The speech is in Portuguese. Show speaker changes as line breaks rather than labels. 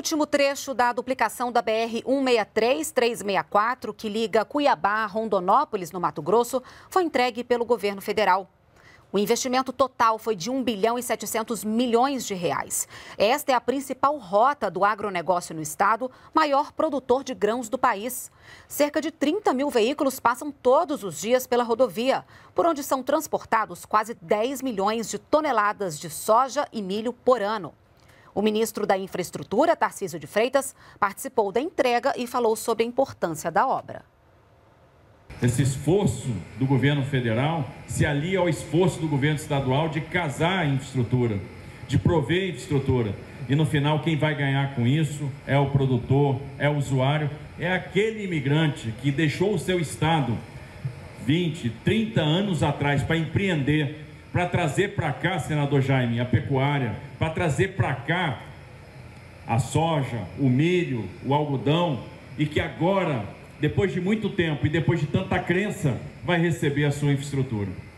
último trecho da duplicação da BR-163-364, que liga Cuiabá a Rondonópolis, no Mato Grosso, foi entregue pelo governo federal. O investimento total foi de 1 bilhão e 700 milhões de reais. Esta é a principal rota do agronegócio no estado, maior produtor de grãos do país. Cerca de 30 mil veículos passam todos os dias pela rodovia, por onde são transportados quase 10 milhões de toneladas de soja e milho por ano. O ministro da Infraestrutura, Tarcísio de Freitas, participou da entrega e falou sobre a importância da obra.
Esse esforço do governo federal se alia ao esforço do governo estadual de casar a infraestrutura, de prover infraestrutura. E no final, quem vai ganhar com isso é o produtor, é o usuário, é aquele imigrante que deixou o seu estado 20, 30 anos atrás para empreender, para trazer para cá, senador Jaime, a pecuária, para trazer para cá a soja, o milho, o algodão, e que agora, depois de muito tempo e depois de tanta crença, vai receber a sua infraestrutura.